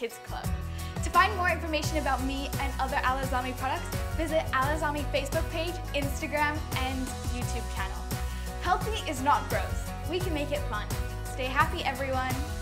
Kids Club. To find more information about me and other Alazami products, visit Alazami Facebook page, Instagram, and YouTube channel. Healthy is not gross. We can make it fun. Stay happy, everyone.